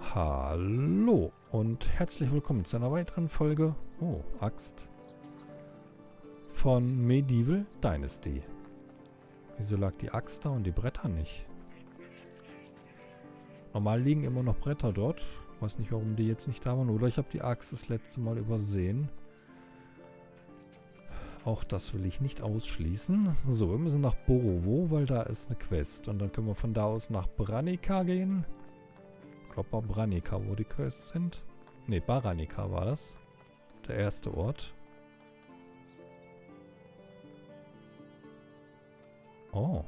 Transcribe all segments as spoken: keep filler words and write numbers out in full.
Hallo und herzlich willkommen zu einer weiteren Folge, oh, Axt, von Medieval Dynasty. Wieso lag die Axt da und die Bretter nicht? Normal liegen immer noch Bretter dort. Weiß nicht, warum die jetzt nicht da waren. Oder ich habe die Axt das letzte Mal übersehen. Auch das will ich nicht ausschließen. So, wir müssen nach Borovo, weil da ist eine Quest. Und dann können wir von da aus nach Branica gehen. Ich glaube mal Branica, wo die Quests sind. Ne, Baranica war das. Der erste Ort. Oh.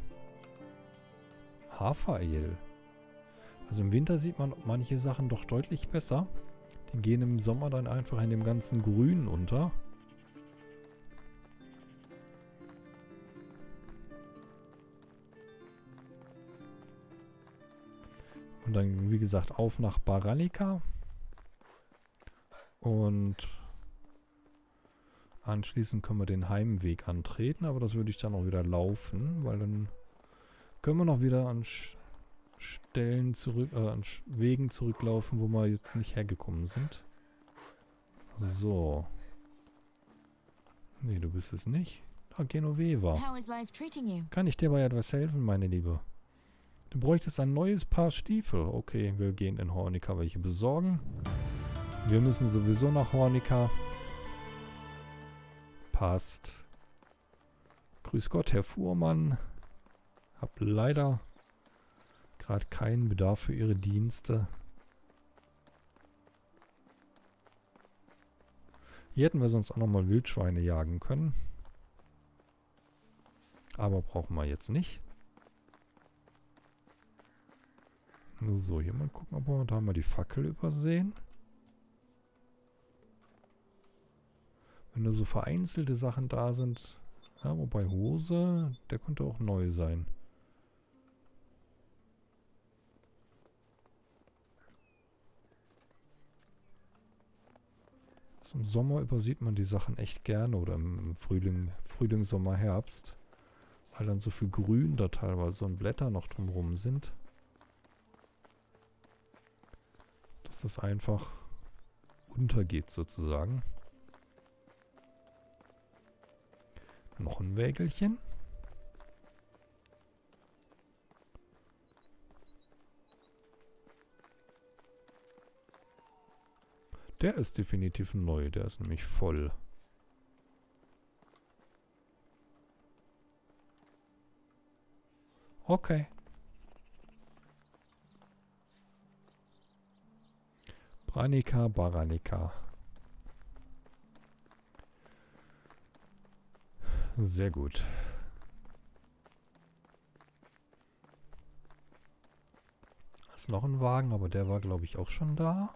Hafer-Ale. Also im Winter sieht man manche Sachen doch deutlich besser. Die gehen im Sommer dann einfach in dem ganzen Grün unter. Und dann, wie gesagt, auf nach Baranica. Und anschließend können wir den Heimweg antreten. Aber das würde ich dann auch wieder laufen, weil dann können wir noch wieder an Sch Stellen zurück, äh, an Sch Wegen zurücklaufen, wo wir jetzt nicht hergekommen sind. So. Nee, du bist es nicht. Ah, Genoveva. Kann ich dir bei etwas helfen, meine Liebe? Du bräuchtest ein neues Paar Stiefel. Okay, wir gehen in Hornica welche besorgen. Wir müssen sowieso nach Hornica. Passt. Grüß Gott, Herr Fuhrmann. Hab leider gerade keinen Bedarf für Ihre Dienste. Hier hätten wir sonst auch nochmal Wildschweine jagen können. Aber brauchen wir jetzt nicht. So, hier mal gucken, ob wir, da haben wir die Fackel übersehen. Wenn da so vereinzelte Sachen da sind, ja, wobei Hose, der könnte auch neu sein. Also im Sommer übersieht man die Sachen echt gerne oder im Frühling, Frühling, Sommer, Herbst, weil dann so viel Grün da teilweise und Blätter noch drumherum sind. Dass das einfach untergeht sozusagen. Noch ein Wägelchen. Der ist definitiv neu, der ist nämlich voll. Okay. Branica, Baranica. Sehr gut. Da ist noch ein Wagen, aber der war, glaube ich, auch schon da.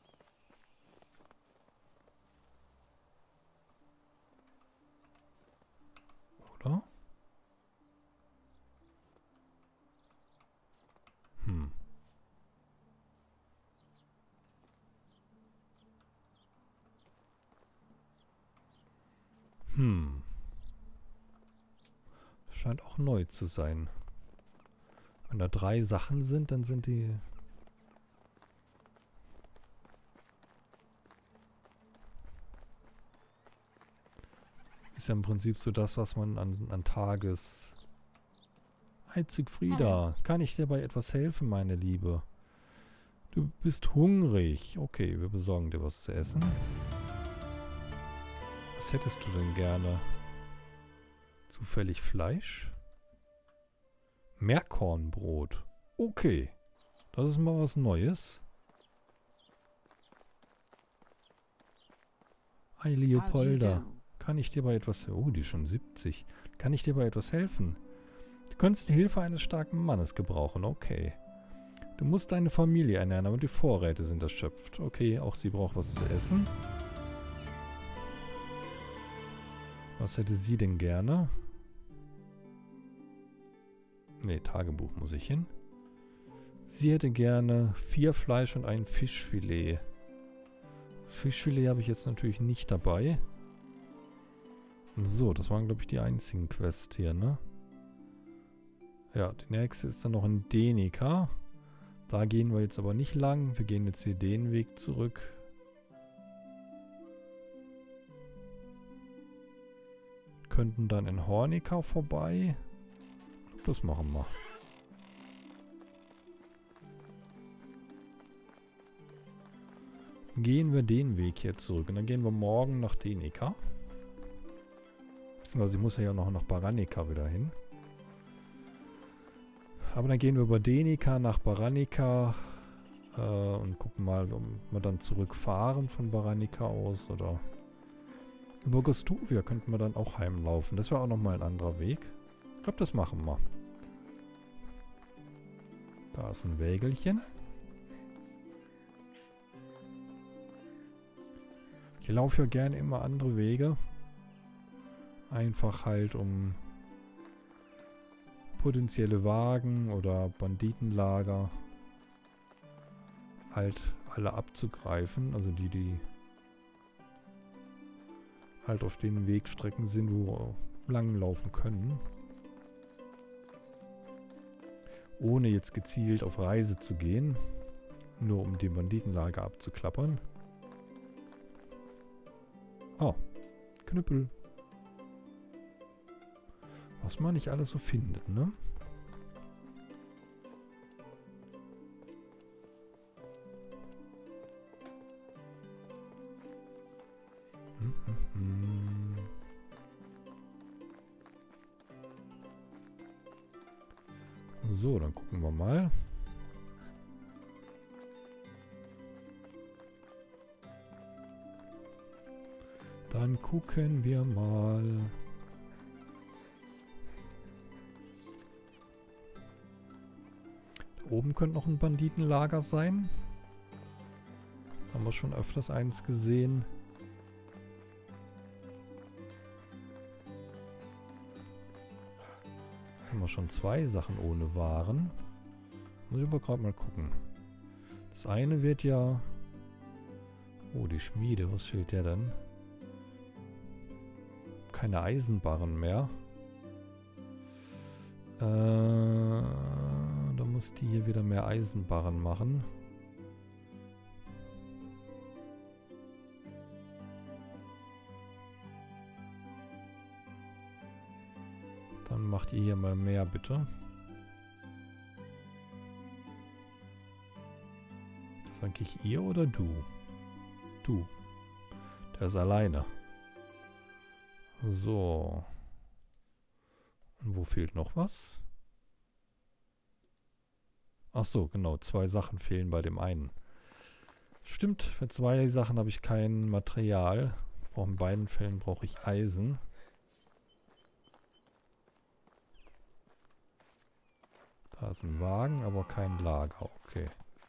Oder? Hm. Hm. Scheint auch neu zu sein. Wenn da drei Sachen sind, dann sind die... Ist ja im Prinzip so das, was man an, an Tages... Hi Siegfrieda, kann ich dir bei etwas helfen, meine Liebe? Du bist hungrig. Okay, wir besorgen dir was zu essen. Was hättest du denn gerne? Zufällig Fleisch? Meerkornbrot. Okay. Das ist mal was Neues. Hi Leopolda. Kann ich dir bei etwas... Oh, die ist schon siebzig. Kann ich dir bei etwas helfen? Du könntest die Hilfe eines starken Mannes gebrauchen. Okay. Du musst deine Familie ernähren, aber die Vorräte sind erschöpft. Okay, auch sie braucht was zu essen. Was hätte sie denn gerne? Ne, Tagebuch muss ich hin. Sie hätte gerne vier Fleisch und ein Fischfilet. Das Fischfilet habe ich jetzt natürlich nicht dabei. So, das waren, glaube ich, die einzigen Quests hier, ne? Ja, die nächste ist dann noch in Denica. Da gehen wir jetzt aber nicht lang. Wir gehen jetzt hier den Weg zurück. Könnten dann in Hornika vorbei. Das machen wir. Gehen wir den Weg hier zurück. Und dann gehen wir morgen nach Denika. Beziehungsweise ich muss ja noch nach Baranika wieder hin. Aber dann gehen wir über Denika nach Baranika äh, und gucken mal, ob wir dann zurückfahren von Baranika aus oder über Gostuvia könnten wir dann auch heimlaufen. Das wäre auch nochmal ein anderer Weg. Ich glaube, das machen wir. Da ist ein Wägelchen. Ich laufe ja gerne immer andere Wege. Einfach halt um potenzielle Wagen oder Banditenlager halt alle abzugreifen. Also die, die halt auf den Wegstrecken sind, wo wir lang laufen können. Ohne jetzt gezielt auf Reise zu gehen. Nur um die Banditenlager abzuklappern. Oh, Knüppel. Was man nicht alles so findet, ne? Hm, hm, hm. So, dann gucken wir mal. Dann gucken wir mal. Da oben könnte noch ein Banditenlager sein. Haben wir schon öfters eins gesehen. Haben wir schon zwei Sachen ohne Waren. Muss ich aber gerade mal gucken. Das eine wird ja... Oh, die Schmiede. Was fehlt der denn? Keine Eisenbarren mehr. Äh, da muss die hier wieder mehr Eisenbarren machen. Dann macht ihr hier mal mehr, bitte. Sag ich ihr oder du? Du. Der ist alleine. So. Und wo fehlt noch was? Ach so, genau. Zwei Sachen fehlen bei dem einen. Stimmt, für zwei Sachen habe ich kein Material. Auch in beiden Fällen brauche ich Eisen. Da ist ein Wagen, aber kein Lager. Okay.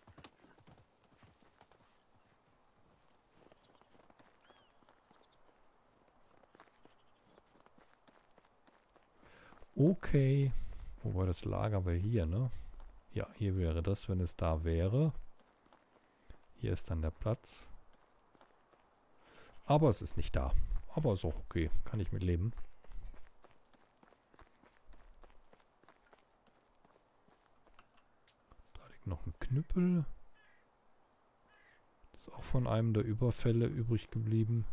Okay. Wobei das Lager wäre hier, ne? Ja, hier wäre das, wenn es da wäre. Hier ist dann der Platz. Aber es ist nicht da. Aber ist auch okay. Kann ich mit leben. Da liegt noch ein Knüppel. Das ist auch von einem der Überfälle übrig geblieben.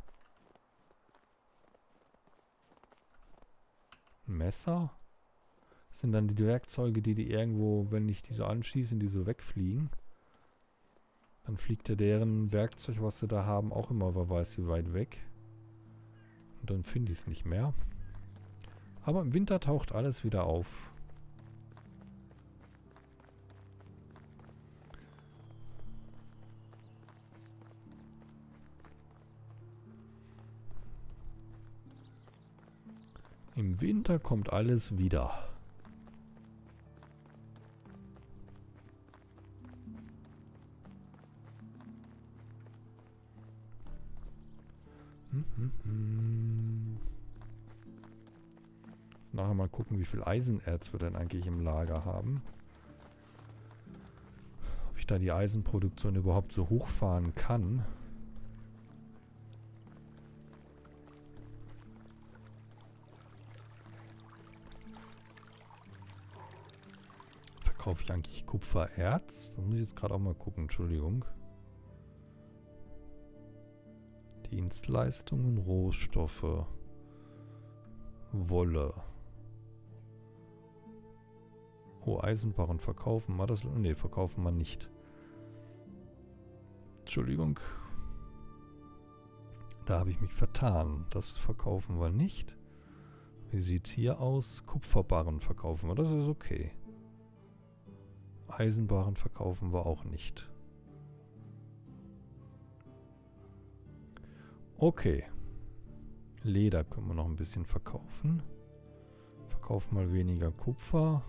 Ein Messer. Das sind dann die Werkzeuge, die die irgendwo, wenn ich die so anschießen, die so wegfliegen. Dann fliegt ja deren Werkzeug, was sie da haben, auch immer, wer weiß wie weit weg. Und dann finde ich es nicht mehr. Aber im Winter taucht alles wieder auf. Im Winter kommt alles wieder. Hm, hm, hm. Jetzt nachher mal gucken, wie viel Eisenerz wir denn eigentlich im Lager haben. Ob ich da die Eisenproduktion überhaupt so hochfahren kann. Kaufe ich eigentlich Kupfererz? Das muss ich jetzt gerade auch mal gucken, Entschuldigung. Dienstleistungen, Rohstoffe. Wolle. Oh, Eisenbarren verkaufen wir das? Ne, verkaufen wir nicht. Entschuldigung. Da habe ich mich vertan. Das verkaufen wir nicht. Wie sieht es hier aus? Kupferbarren verkaufen wir. Das ist okay. Eisenbarren verkaufen wir auch nicht. Okay. Leder können wir noch ein bisschen verkaufen. Verkaufen mal weniger Kupfer.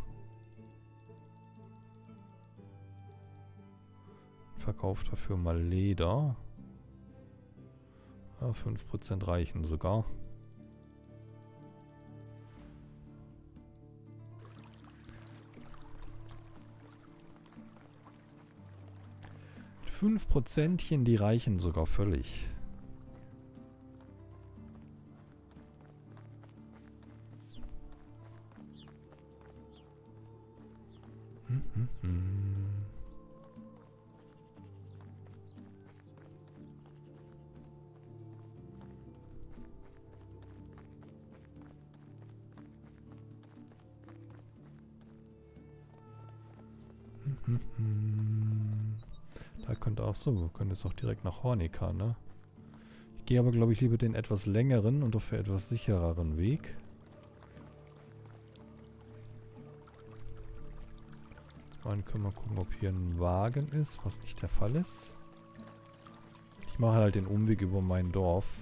Verkauft dafür mal Leder. Ja, fünf Prozent reichen sogar. fünf Prozentchen, die reichen sogar völlig. Hm, hm, hm. Hm, hm. Da könnte auch so, wir können jetzt auch direkt nach Hornika, ne? Ich gehe aber, glaube ich, lieber den etwas längeren und dafür etwas sichereren Weg. Dann können wir gucken, ob hier ein Wagen ist, was nicht der Fall ist. Ich mache halt den Umweg über mein Dorf.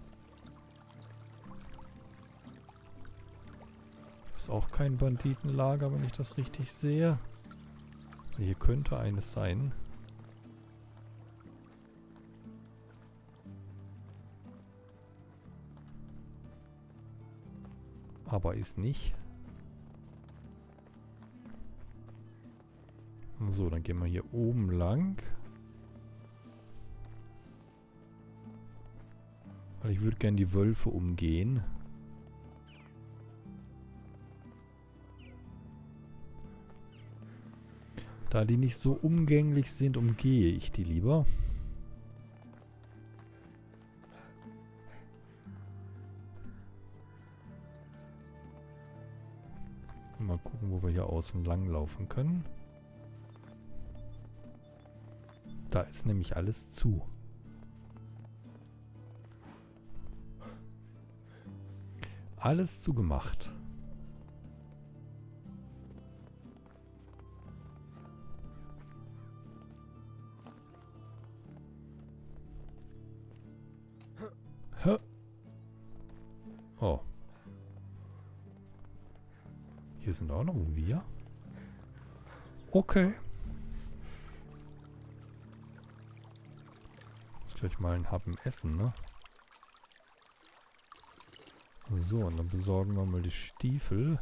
Ist auch kein Banditenlager, wenn ich das richtig sehe. Hier könnte eines sein. Aber ist nicht. So, dann gehen wir hier oben lang. Weil ich würde gerne die Wölfe umgehen. Da die nicht so umgänglich sind, umgehe ich die lieber. Mal gucken, wo wir hier außen lang laufen können. Da ist nämlich alles zu. Alles zugemacht. Hä? Oh. Hier sind auch noch wir. Okay. Muss gleich mal einen Happen essen, ne? So, und dann besorgen wir mal die Stiefel.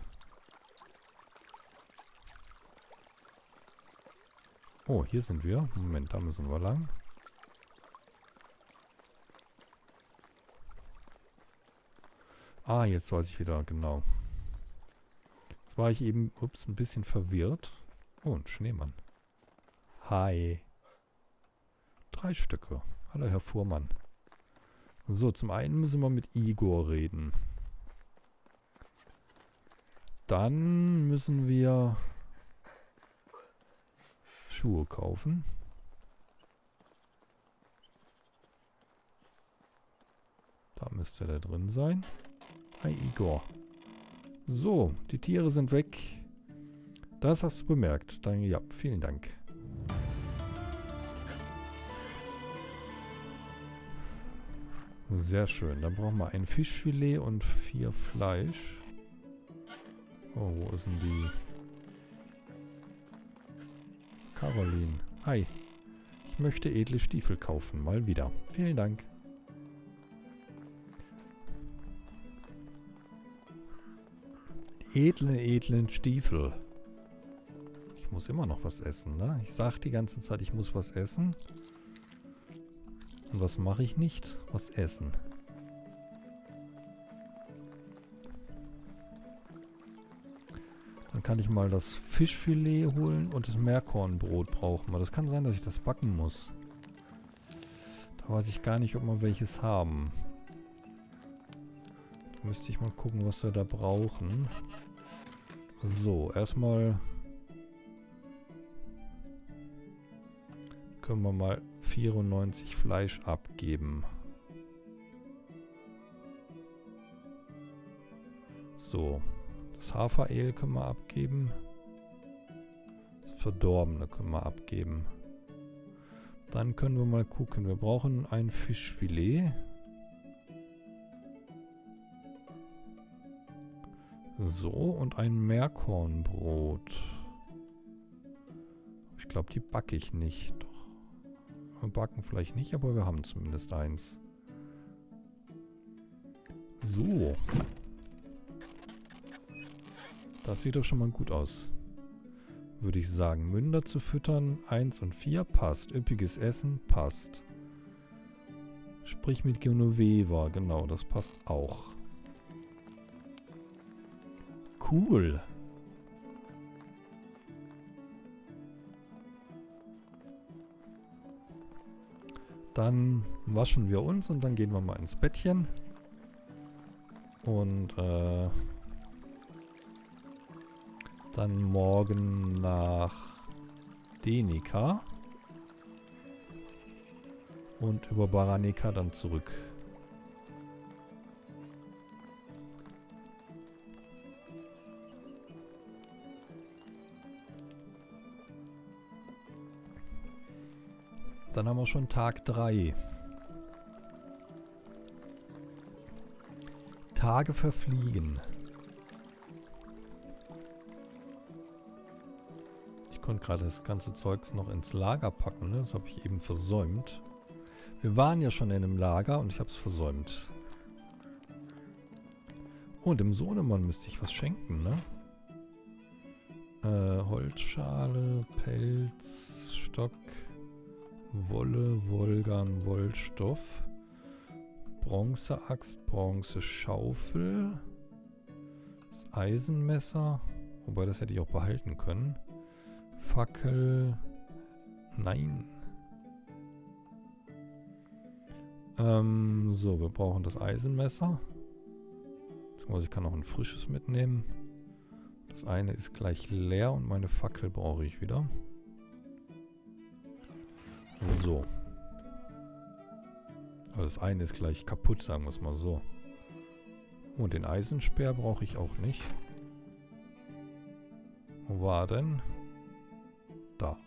Oh, hier sind wir. Moment, da müssen wir lang. Ah, jetzt weiß ich wieder, genau. Jetzt war ich eben, ups, ein bisschen verwirrt. Oh, ein Schneemann. Hi. Drei Stücke. Hallo, Herr Fuhrmann. So, zum einen müssen wir mit Igor reden. Dann müssen wir Schuhe kaufen. Da müsste der drin sein. Hi Igor. So, die Tiere sind weg. Das hast du bemerkt. Dann, ja, vielen Dank. Sehr schön. Dann brauchen wir ein Fischfilet und vier Fleisch. Oh, wo ist denn die? Caroline. Hi. Ich möchte edle Stiefel kaufen. Mal wieder. Vielen Dank. Edlen, edlen Stiefel. Ich muss immer noch was essen, ne? Ich sag die ganze Zeit, ich muss was essen. Und was mache ich nicht? Was essen. Dann kann ich mal das Fischfilet holen und das Meerkornbrot brauchen wir. Das kann sein, dass ich das backen muss. Da weiß ich gar nicht, ob wir welches haben. Da müsste ich mal gucken, was wir da brauchen. So, erstmal können wir mal vierundneunzig Fleisch abgeben. So, das Hafermehl können wir abgeben. Das Verdorbene können wir abgeben. Dann können wir mal gucken. Wir brauchen ein Fischfilet. So, und ein Meerkornbrot. Ich glaube, die backe ich nicht. Doch. Wir backen vielleicht nicht, aber wir haben zumindest eins. So. Das sieht doch schon mal gut aus. Würde ich sagen, Münder zu füttern, eins und vier passt. Üppiges Essen passt. Sprich mit Genoveva, genau, das passt auch. Cool. Dann waschen wir uns und dann gehen wir mal ins Bettchen. Und äh, dann morgen nach Denica. Und über Baranica dann zurück. Dann haben wir schon Tag drei. Tage verfliegen. Ich konnte gerade das ganze Zeugs noch ins Lager packen, ne? Das habe ich eben versäumt. Wir waren ja schon in einem Lager und ich habe es versäumt. Oh, dem Sohnemann müsste ich was schenken, ne? Äh, Holzschale, Pelz, Stock, Wolle, Wollgarn, Wollstoff, Bronzeaxt, Bronzeschaufel, das Eisenmesser, wobei das hätte ich auch behalten können. Fackel, nein. Ähm, so, wir brauchen das Eisenmesser. Beziehungsweise ich kann auch ein frisches mitnehmen. Das eine ist gleich leer und meine Fackel brauche ich wieder. So. Aber das eine ist gleich kaputt, sagen wir es mal so. Und den Eisenspeer brauche ich auch nicht. Wo war denn? Da.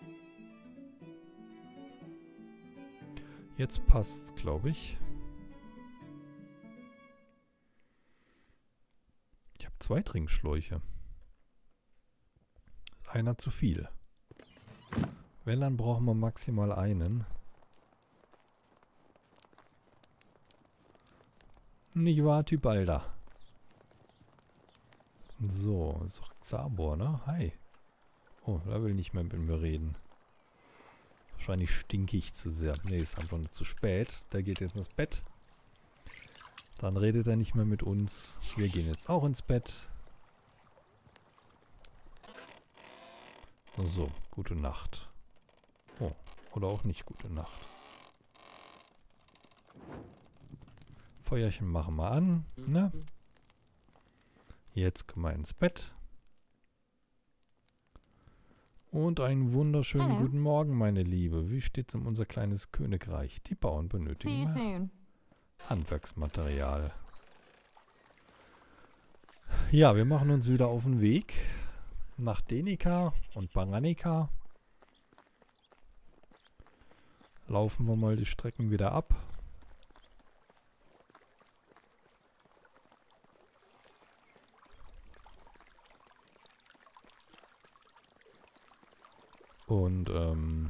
Jetzt passt's, glaube ich. Ich habe zwei Trinkschläuche. Ist einer zu viel. Wenn, dann brauchen wir maximal einen. Nicht wahr, Tybalda? So, ist doch Zabor, ne? Hi. Oh, da will nicht mehr mit mir reden. Wahrscheinlich stinke ich zu sehr. Ne, ist einfach nur zu spät. Der geht jetzt ins Bett. Dann redet er nicht mehr mit uns. Wir gehen jetzt auch ins Bett. So, gute Nacht. Oh, oder auch nicht gute Nacht. Feuerchen machen wir an, ne? Jetzt können wir ins Bett. Und einen wunderschönen Hello. Guten Morgen, meine Liebe. Wie steht's um unser kleines Königreich? Die Bauern benötigen mehr Handwerksmaterial. Ja, wir machen uns wieder auf den Weg nach Denica und Baranica. Laufen wir mal die Strecken wieder ab. Und ähm,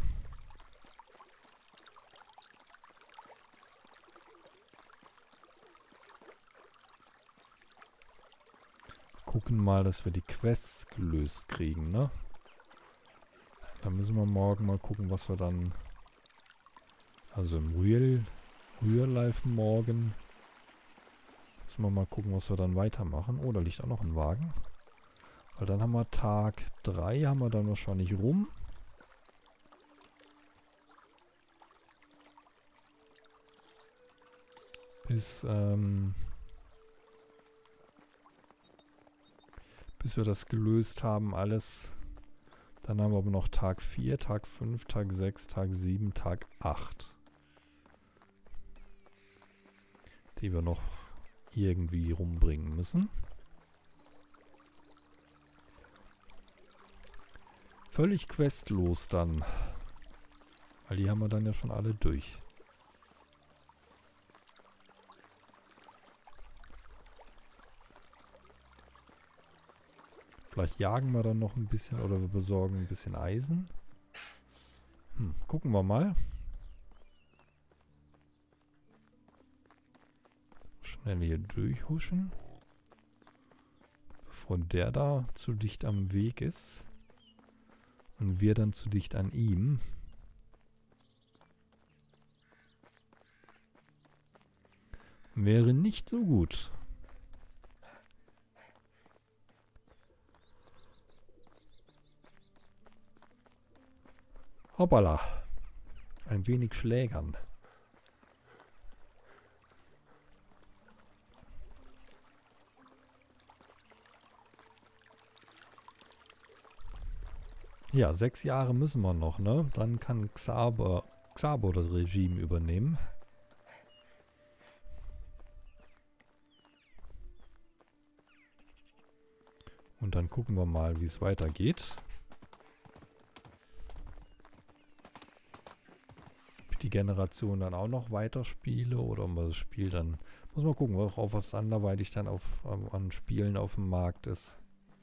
gucken mal, dass wir die Quests gelöst kriegen, ne? Da müssen wir morgen mal gucken, was wir dann, also im Real, Real Life morgen, müssen wir mal gucken, was wir dann weitermachen. Oh, da liegt auch noch ein Wagen. Weil dann haben wir Tag drei, haben wir dann wahrscheinlich rum. Bis, ähm, bis wir das gelöst haben, alles. Dann haben wir aber noch Tag vier, Tag fünf, Tag sechs, Tag sieben, Tag acht. Die wir noch irgendwie rumbringen müssen. Völlig questlos dann. Weil die haben wir dann ja schon alle durch. Vielleicht jagen wir dann noch ein bisschen oder wir besorgen ein bisschen Eisen. Hm, gucken wir mal. Schnell hier durchhuschen. Bevor der da zu dicht am Weg ist. Und wir dann zu dicht an ihm. Wäre nicht so gut. Hoppala. Ein wenig schlägern. Ja, sechs Jahre müssen wir noch, ne? Dann kann Xaber, Xaber das Regime übernehmen. Und dann gucken wir mal, wie es weitergeht. Ob ich die Generation dann auch noch weiterspiele oder ob das Spiel dann... Muss mal gucken, auf was anderweitig dann auf, an Spielen auf dem Markt ist.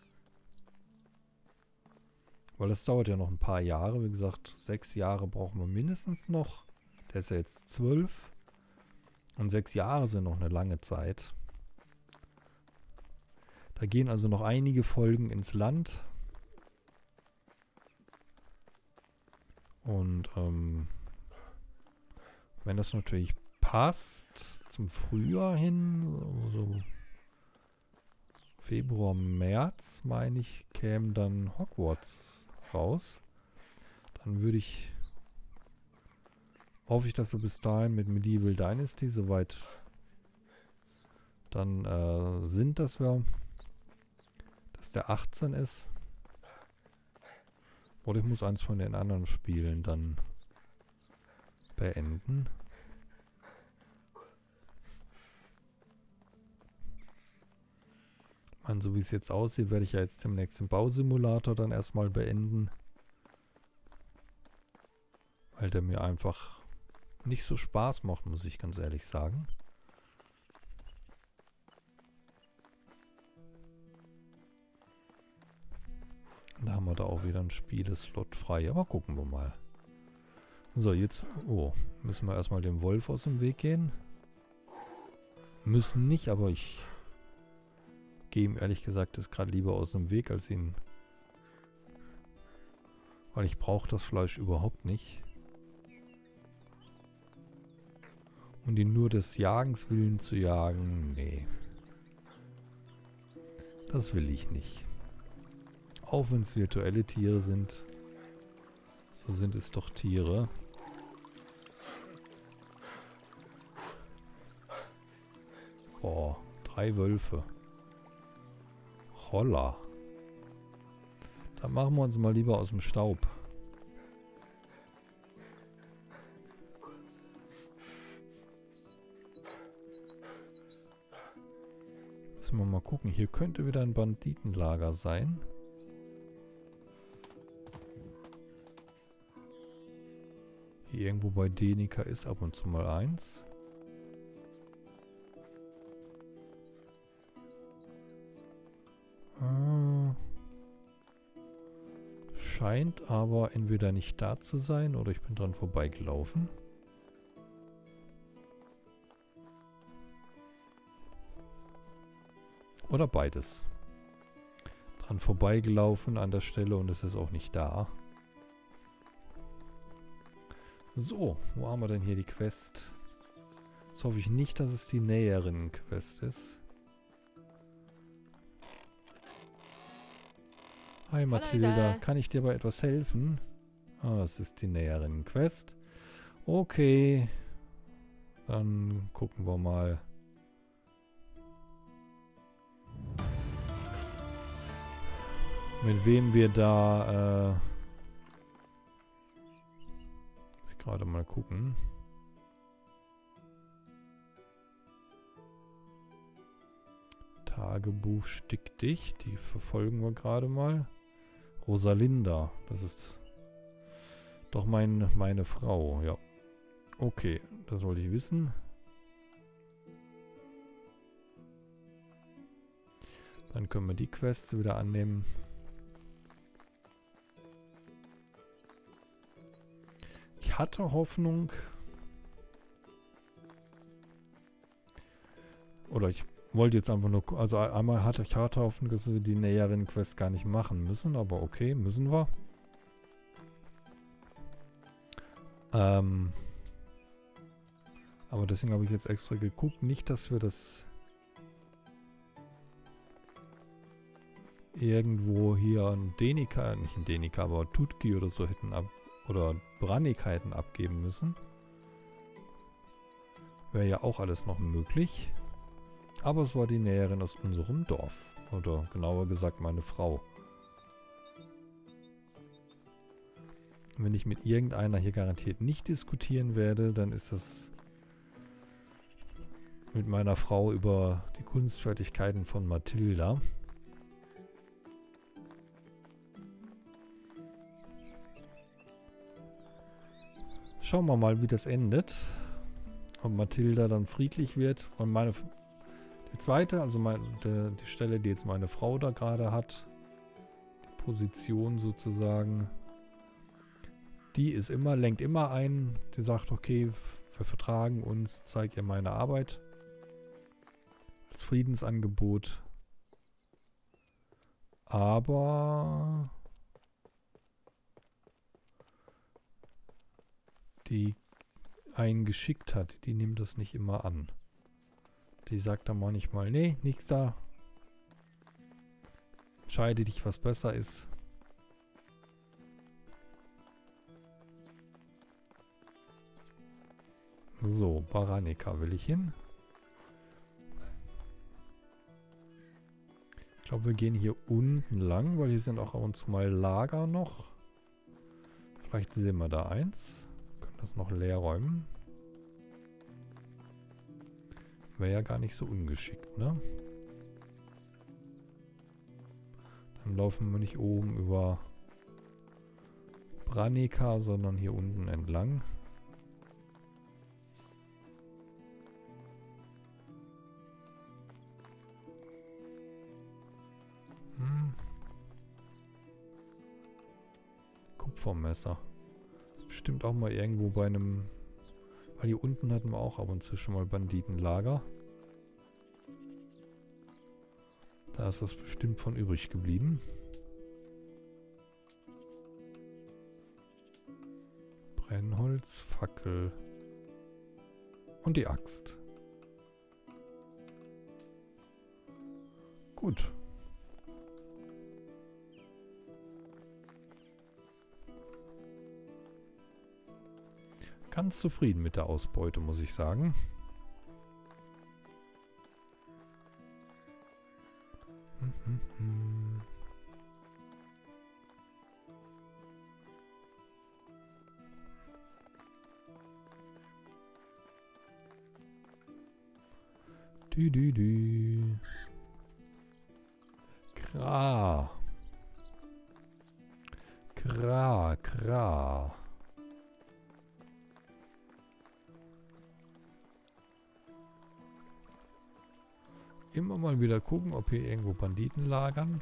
Weil das dauert ja noch ein paar Jahre. Wie gesagt, sechs Jahre brauchen wir mindestens noch. Der ist ja jetzt zwölf. Und sechs Jahre sind noch eine lange Zeit. Da gehen also noch einige Folgen ins Land. Und ähm, wenn das natürlich passt, zum Frühjahr hin, so Februar, März, meine ich, käme dann Hogwarts raus. Dann würde ich, hoffe ich, dass wir bis dahin mit Medieval Dynasty soweit dann äh, sind, dass wir, dass der achtzehn ist. Oder ich muss eins von den anderen Spielen dann beenden. Man, so wie es jetzt aussieht, werde ich ja jetzt demnächst den Bausimulator dann erstmal beenden. Weil der mir einfach nicht so Spaß macht, muss ich ganz ehrlich sagen. Und da haben wir da auch wieder ein Spieleslot frei. Aber gucken wir mal. So, jetzt... Oh, müssen wir erstmal dem Wolf aus dem Weg gehen. Müssen nicht, aber ich... gehe ihm ehrlich gesagt das gerade lieber aus dem Weg, als ihn... Weil ich brauche das Fleisch überhaupt nicht. Und ihn nur des Jagens willen zu jagen, nee. Das will ich nicht. Auch wenn es virtuelle Tiere sind, so sind es doch Tiere. Boah, drei Wölfe. Holla. Dann machen wir uns mal lieber aus dem Staub. Müssen wir mal gucken. Hier könnte wieder ein Banditenlager sein. Hier irgendwo bei Denica ist ab und zu mal eins. Ah. Scheint aber entweder nicht da zu sein oder ich bin dran vorbeigelaufen. Oder beides. Dran vorbeigelaufen an der Stelle und es ist auch nicht da. So, wo haben wir denn hier die Quest? Jetzt hoffe ich nicht, dass es die näheren Quest ist. Hi Mathilda, kann ich dir bei etwas helfen? Ah, es ist die Näherinnen-Quest. Okay. Dann gucken wir mal. Mit wem wir da, äh... muss ich gerade mal gucken. Tagebuch stickdicht, die verfolgen wir gerade mal. Rosalinda, das ist doch mein, meine Frau, ja. Okay, das wollte ich wissen. Dann können wir die Quests wieder annehmen. Ich hatte Hoffnung. Oder ich wollte jetzt einfach nur... Also einmal hatte ich harte Hoffnung, dass wir die näheren Quests gar nicht machen müssen. Aber okay, müssen wir. Ähm... Aber deswegen habe ich jetzt extra geguckt. Nicht, dass wir das irgendwo hier in Denika, nicht in Denika, aber Tutki oder so hätten ab, oder Branik hätten abgeben müssen. Wäre ja auch alles noch möglich. Aber es war die Näherin aus unserem Dorf. Oder genauer gesagt meine Frau. Wenn ich mit irgendeiner hier garantiert nicht diskutieren werde, dann ist das mit meiner Frau über die Kunstfertigkeiten von Mathilda. Schauen wir mal, wie das endet. Ob Mathilda dann friedlich wird. Und meine, die zweite, also meine, die, die Stelle, die jetzt meine Frau da gerade hat, die Position sozusagen, die ist immer, lenkt immer ein. Die sagt, okay, wir vertragen uns, zeig ihr meine Arbeit. Als Friedensangebot. Aber die einen geschickt hat, die nimmt das nicht immer an. Die sagt dann manchmal, nee, nichts da. Entscheide dich, was besser ist. So, Baranika will ich hin. Ich glaube, wir gehen hier unten lang, weil hier sind auch ab und zu mal Lager noch. Vielleicht sehen wir da eins. Wir können das noch leer räumen. Wäre ja gar nicht so ungeschickt, ne? Dann laufen wir nicht oben über Branika, sondern hier unten entlang. Hm. Kupfermesser. Bestimmt auch mal irgendwo bei einem... Weil hier unten hatten wir auch ab und zu schon mal Banditenlager. Da ist das bestimmt von übrig geblieben. Brennholz, Fackel und die Axt. Gut. Ganz zufrieden mit der Ausbeute, muss ich sagen. Hm, hm, hm. Dü, dü, dü. Kra. Kra, kra. Immer mal wieder gucken, ob hier irgendwo Banditen lagern.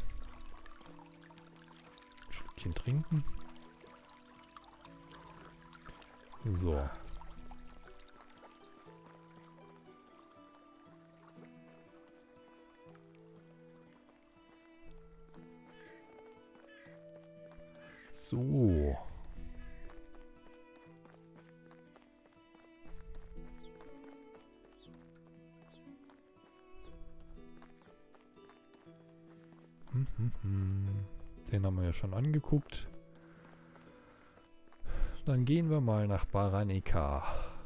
Ein Stückchen trinken. So. So. Den haben wir ja schon angeguckt. Dann gehen wir mal nach Baranika.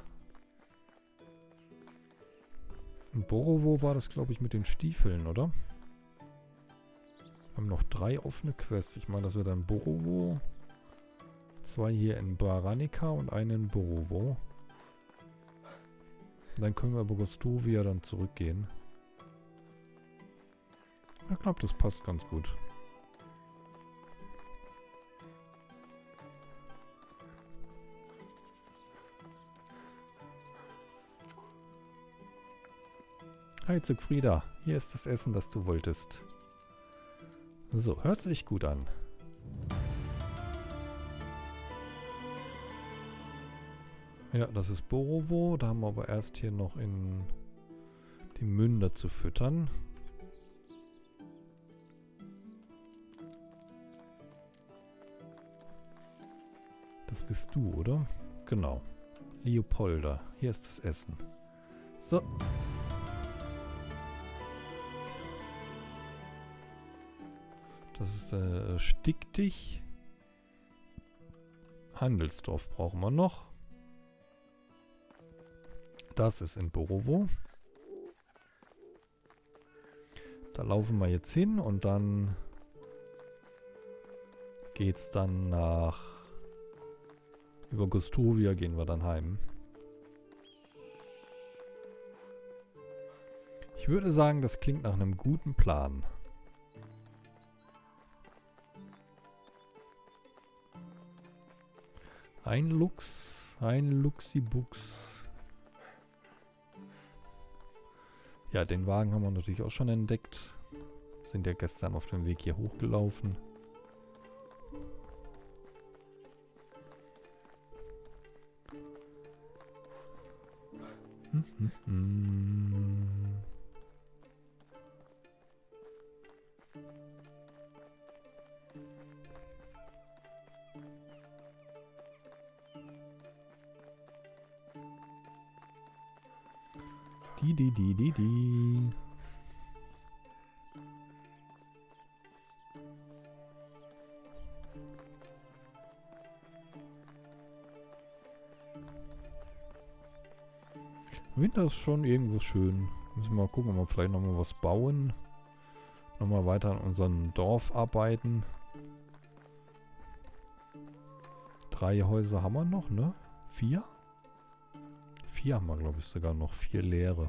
In Borovo war das, glaube ich, mit den Stiefeln, oder? Wir haben noch drei offene Quests. Ich meine, das wird dann Borovo. Zwei hier in Baranika und einen in Borovo. Dann können wir über Gostovia dann zurückgehen. Ich glaube, das passt ganz gut. Hi Zugfrieda, hier ist das Essen, das du wolltest. So, hört sich gut an. Ja, das ist Borovo. Da haben wir aber erst hier noch in die Münder zu füttern. Das bist du, oder? Genau. Leopolda. Hier ist das Essen. So. Das ist äh, Stick dich. Handelsdorf brauchen wir noch. Das ist in Borovo. Da laufen wir jetzt hin und dann geht's dann nach über Gostovia gehen wir dann heim. Ich würde sagen, das klingt nach einem guten Plan. Ein Lux, ein Luxibux. Ja, den Wagen haben wir natürlich auch schon entdeckt. Sind ja gestern auf dem Weg hier hochgelaufen. Hm, hm, hm. Die, die, die, die, die. Winter ist schon irgendwo schön. Müssen wir mal gucken, ob wir vielleicht nochmal was bauen. Nochmal weiter an unserem Dorf arbeiten. Drei Häuser haben wir noch, ne? Vier? Vier haben wir, glaube ich, sogar noch. Vier leere.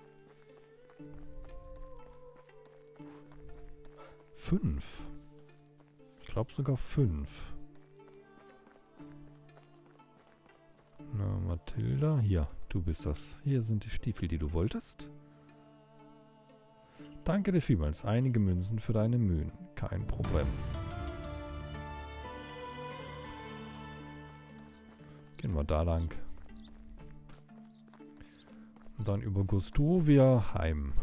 Fünf. Ich glaube sogar fünf. Na, Mathilda. Hier, du bist das. Hier sind die Stiefel, die du wolltest. Danke dir vielmals. Einige Münzen für deine Mühen. Kein Problem. Gehen wir da lang. Und dann über Gostovia heim.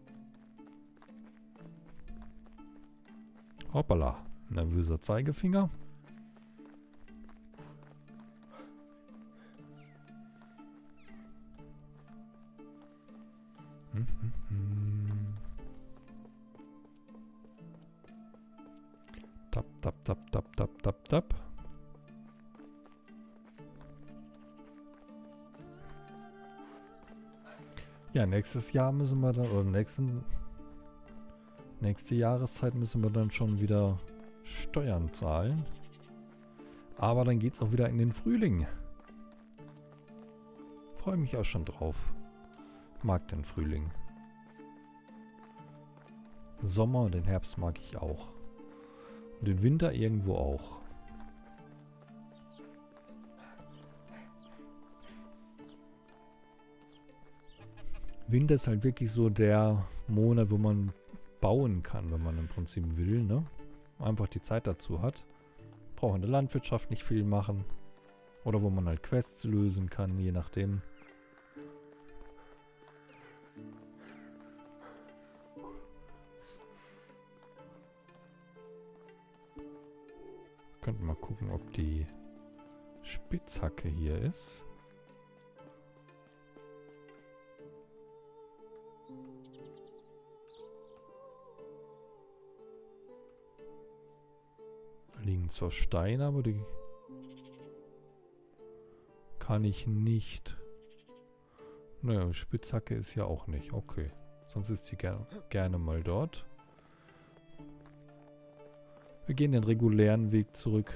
Hoppala. Nervöser Zeigefinger. Hm, hm, hm. Tap, tap, tap, tap, tap, tap, tap. Ja, nächstes Jahr müssen wir dann, oder nächsten, nächste Jahreszeit müssen wir dann schon wieder Steuern zahlen. Aber dann geht's auch wieder in den Frühling. Freue mich auch schon drauf. Mag den Frühling. Sommer und den Herbst mag ich auch. Und den Winter irgendwo auch. Winter ist halt wirklich so der Monat, wo man bauen kann, wenn man im Prinzip will, ne? Einfach die Zeit dazu hat. Braucht in der Landwirtschaft nicht viel machen. Oder wo man halt Quests lösen kann, je nachdem. Könnten mal gucken, ob die Spitzhacke hier ist. sind zwar Steine, aber die kann ich nicht. Naja, Spitzhacke ist ja auch nicht. Okay. Sonst ist die ger gerne mal dort. Wir gehen den regulären Weg zurück.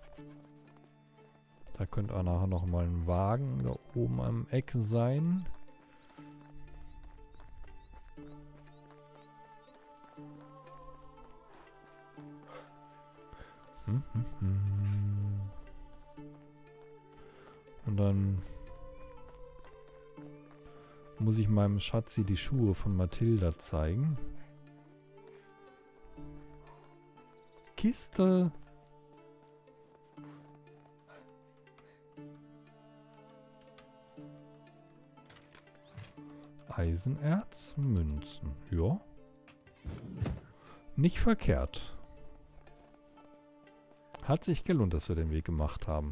Da könnte auch nachher nochmal ein Wagen da oben am Eck sein. Hm, hm, hm. Und dann muss ich meinem Schatzi die Schuhe von Mathilda zeigen. Kiste. Eisenerz, Münzen. Ja. Nicht verkehrt. Hat sich gelohnt, dass wir den Weg gemacht haben.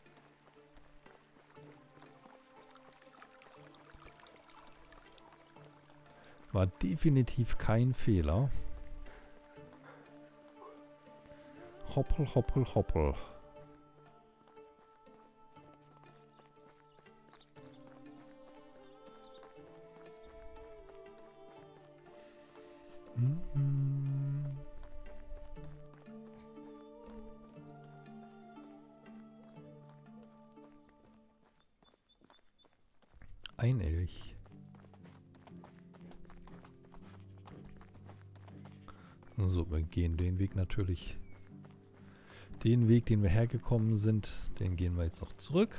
War definitiv kein Fehler. Hoppel, hoppel, hoppel. Mhm. Ein Elch. So, wir gehen den Weg natürlich. Den Weg, den wir hergekommen sind, den gehen wir jetzt auch zurück.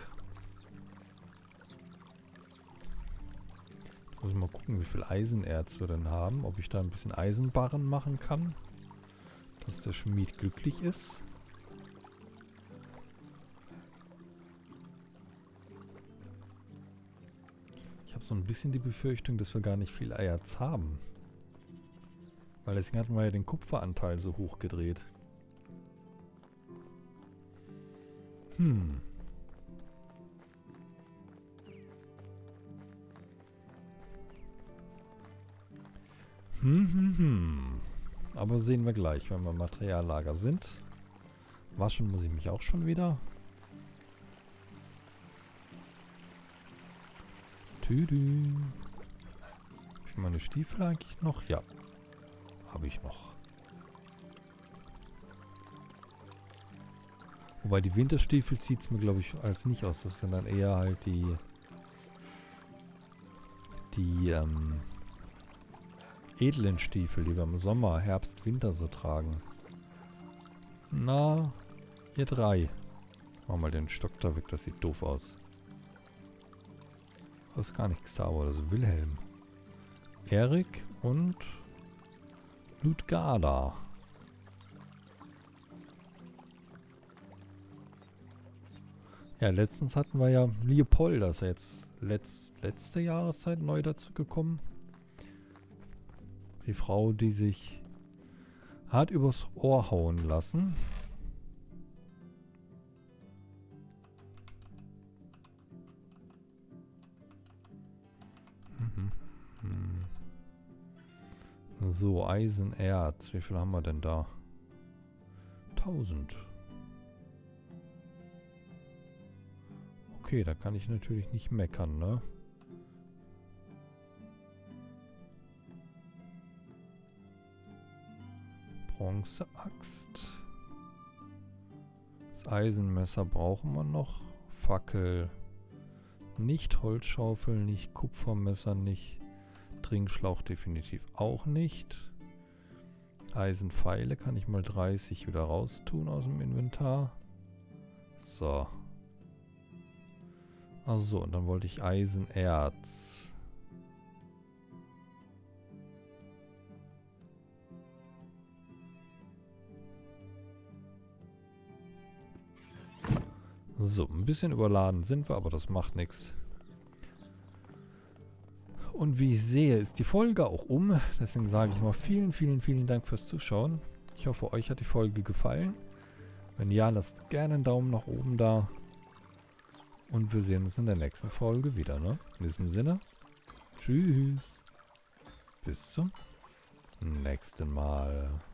Muss ich mal gucken, wie viel Eisenerz wir denn haben. Ob ich da ein bisschen Eisenbarren machen kann. Dass der Schmied glücklich ist. Ich habe so ein bisschen die Befürchtung, dass wir gar nicht viel Erz haben. Weil deswegen hatten wir ja den Kupferanteil so hoch gedreht. Hm. Hm, hm, hm. Aber sehen wir gleich, wenn wir im Materiallager sind. Waschen muss ich mich auch schon wieder. Tüdü. Habe ich meine Stiefel eigentlich noch? Ja. Habe ich noch. Wobei die Winterstiefel zieht es mir, glaube ich, als nicht aus. Das sind dann eher halt die die ähm, edlen Stiefel, die wir im Sommer, Herbst, Winter so tragen. Na, ihr drei. Mach mal den Stock da weg, das sieht doof aus. Das ist gar nicht Xaver, das ist Wilhelm. Erik und Ludgarda. Ja, letztens hatten wir ja Leopold, das ist ja jetzt letzt, letzte Jahreszeit neu dazu gekommen. Die Frau, die sich hat übers Ohr hauen lassen. Mhm. Mhm. So, Eisenerz. Wie viel haben wir denn da? tausend. Okay, da kann ich natürlich nicht meckern, ne? Bronzeaxt. Das Eisenmesser brauchen wir noch. Fackel. Nicht Holzschaufel, nicht Kupfermesser, nicht Trinkschlauch definitiv auch nicht. Eisenpfeile kann ich mal dreißig wieder raustun aus dem Inventar. So. Achso, und dann wollte ich Eisenerz. So, ein bisschen überladen sind wir, aber das macht nichts. Und wie ich sehe, ist die Folge auch um. Deswegen sage ich mal vielen, vielen, vielen Dank fürs Zuschauen. Ich hoffe, euch hat die Folge gefallen. Wenn ja, lasst gerne einen Daumen nach oben da. Und wir sehen uns in der nächsten Folge wieder, ne? In diesem Sinne, tschüss. Bis zum nächsten Mal.